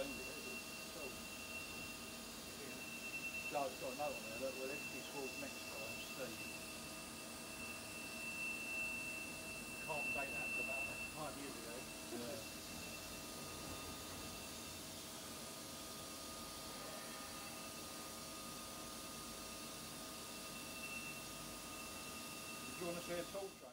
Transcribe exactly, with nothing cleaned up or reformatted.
owned it, has it? Sold. Yeah. So I've got another one there that will empty towards next time, Steve. Can't date that for about five years ago. Yeah. Do you want to see a tool tray?